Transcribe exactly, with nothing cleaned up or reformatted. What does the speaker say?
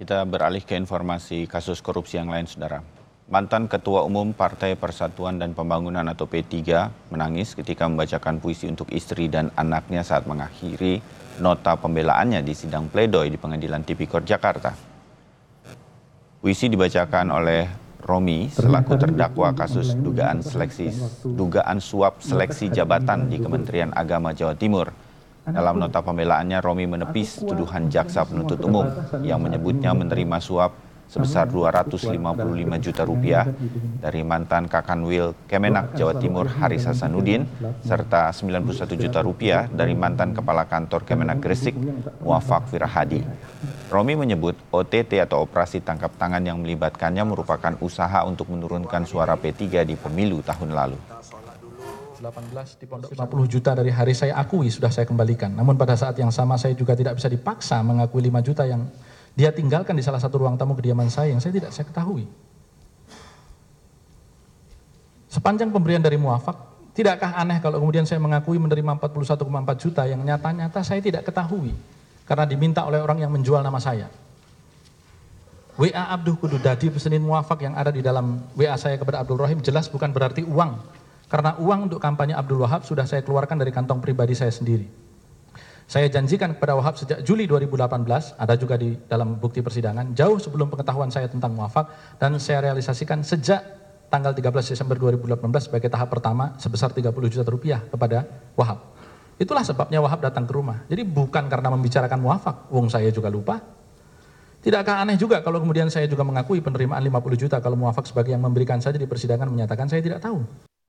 Kita beralih ke informasi kasus korupsi yang lain, Saudara. Mantan Ketua Umum Partai Persatuan dan Pembangunan atau P tiga menangis ketika membacakan puisi untuk istri dan anaknya saat mengakhiri nota pembelaannya di sidang pledoi di Pengadilan Tipikor Jakarta. Puisi dibacakan oleh Romi selaku terdakwa kasus dugaan seleksi dugaan suap seleksi jabatan di Kementerian Agama Jawa Timur. Dalam nota pembelaannya, Romi menepis tuduhan jaksa penuntut umum yang menyebutnya menerima suap sebesar dua ratus lima puluh lima juta rupiah dari mantan Kakanwil Kemenak Jawa Timur Haris Hasanuddin serta sembilan puluh satu juta rupiah dari mantan Kepala Kantor Kemenak Gresik Muafak Wirahadi. Romi menyebut O T T atau operasi tangkap tangan yang melibatkannya merupakan usaha untuk menurunkan suara P tiga di pemilu tahun lalu. delapan belas di pondok lima puluh juta dari Haris saya akui sudah saya kembalikan. Namun pada saat yang sama saya juga tidak bisa dipaksa mengakui lima juta yang dia tinggalkan di salah satu ruang tamu kediaman saya yang saya tidak saya ketahui. Sepanjang pemberian dari Muafak, tidakkah aneh kalau kemudian saya mengakui menerima empat puluh satu koma empat juta yang nyata-nyata saya tidak ketahui karena diminta oleh orang yang menjual nama saya. W A Abduh Kudu Dadi pesenin Muafak yang ada di dalam W A saya kepada Abdul Rohim jelas bukan berarti uang. Karena uang untuk kampanye Abdul Wahab sudah saya keluarkan dari kantong pribadi saya sendiri. Saya janjikan kepada Wahab sejak Juli dua ribu delapan belas, ada juga di dalam bukti persidangan, jauh sebelum pengetahuan saya tentang Muafak, dan saya realisasikan sejak tanggal tiga belas Desember dua ribu delapan belas sebagai tahap pertama sebesar tiga puluh juta rupiah kepada Wahab. Itulah sebabnya Wahab datang ke rumah. Jadi bukan karena membicarakan Muafak, wong saya juga lupa. Tidakkah aneh juga kalau kemudian saya juga mengakui penerimaan lima puluh juta kalau Muafak sebagai yang memberikan saja di persidangan menyatakan saya tidak tahu.